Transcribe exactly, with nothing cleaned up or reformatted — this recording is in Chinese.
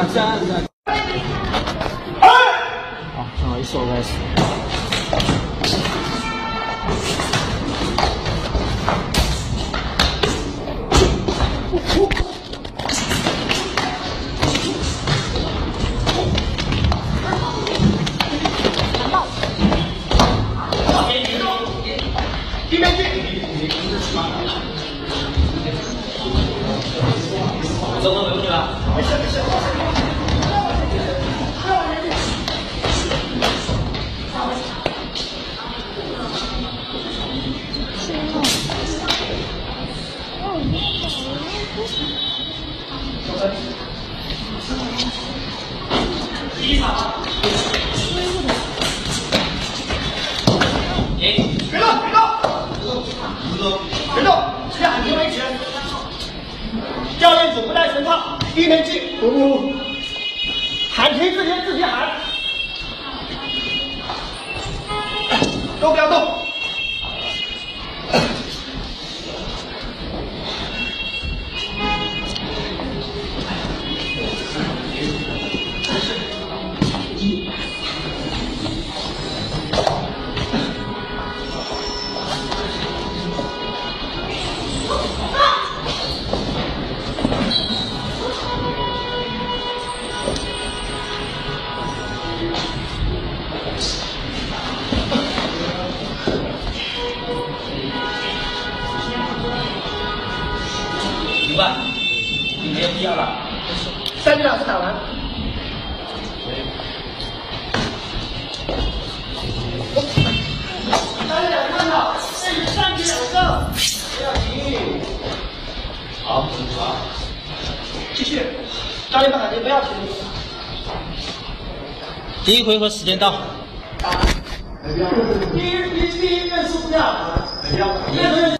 站站。 哎！ 好，正好一手开始。 地面进， 怎么回不去了？ 没事没事。第一场。 别动！别动！别动！现在喊停为止。教练组不带全套，一面进。不，喊停之前自己喊。都不要动。 明白，你没有必要了。 三局老师打完。三局两个看好，哎，三局两个，不要停。 好，好， 继续，教练们喊停，不要停。 第一回合时间到。 第一第一第一认输不要，不要。